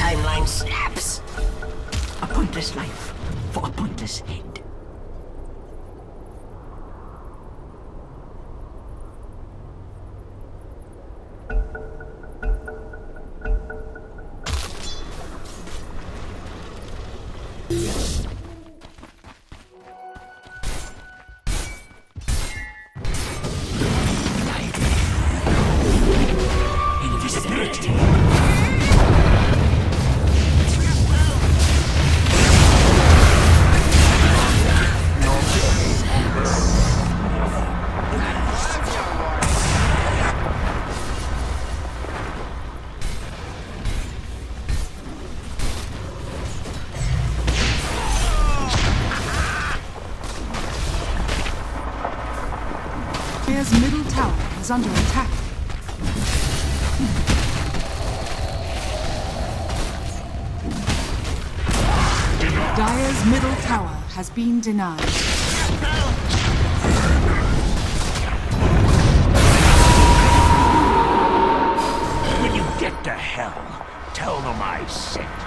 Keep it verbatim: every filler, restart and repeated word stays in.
timeline snaps. A pointless life for a pointless end. Invisibility. Dire's middle tower is under attack. Dire's middle tower has been denied. When you get to hell, tell them I sent you.